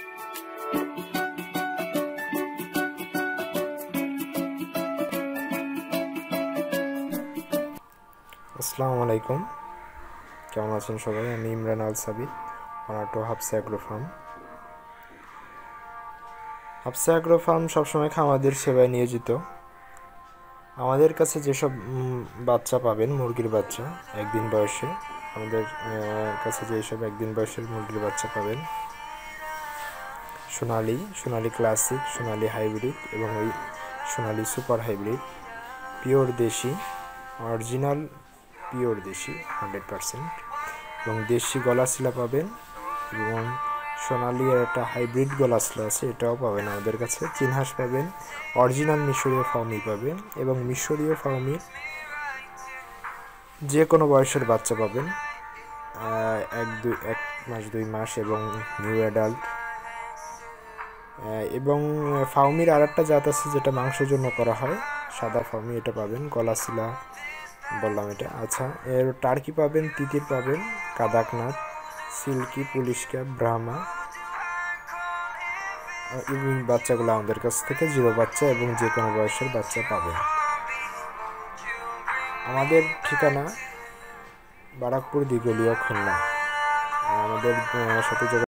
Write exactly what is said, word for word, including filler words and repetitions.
আসসালামু আলাইকুম, কেমন আছেন সবাই? আমি Imran Al Sabit, owner to Hafsa agro farm. Hafsa agro farm সবসময় খামারদের সেবায় নিয়োজিত। আমাদের কাছে যেসব বাচ্চা পাবেন, মুরগির বাচ্চা একদিন বয়সে, আমাদের কাছে যেসব একদিন বয়সের মুরগির বাচ্চা পাবেন, সোনালি, সোনালি ক্লাসিক, সোনালি হাইব্রিড এবং ওই সোনালি সুপার হাইব্রিড, পিওর দেশি, অরিজিনাল পিওর দেশি হান্ড্রেড পারসেন্ট, এবং দেশি গলাশিলা পাবেন, এবং সোনালি আর একটা হাইব্রিড গলাশিলা আছে, এটাও পাবেন আমাদের কাছে। চিনহাস পাবেন, অরিজিনাল মিশরীয় ফার্মি পাবেন, এবং মিশরীয় ফার্মির যে কোনো বয়সের বাচ্চা পাবেন, এক দুই এক মাস দুই মাস এবং নিউ অ্যাডাল্ট। এবং ফার্মির আর একটা জাত আছে যেটা মাংসের জন্য করা হয়, সাদা ফার্মি, এটা পাবেন। গলাশিলা বললাম এটা। আচ্ছা, এর টার্কি পাবেন, তিতির পাবেন, Kadaknath, silky, police cap, Brahma. এবং বাচ্চাগুলো আমাদের কাছ থেকে জিরো বাচ্চা এবং যে কোনো বয়সের বাচ্চা পাবেন। আমাদের ঠিকানা বারাকপুর, দিগলিয়া, খুলনা। আমাদের সাথে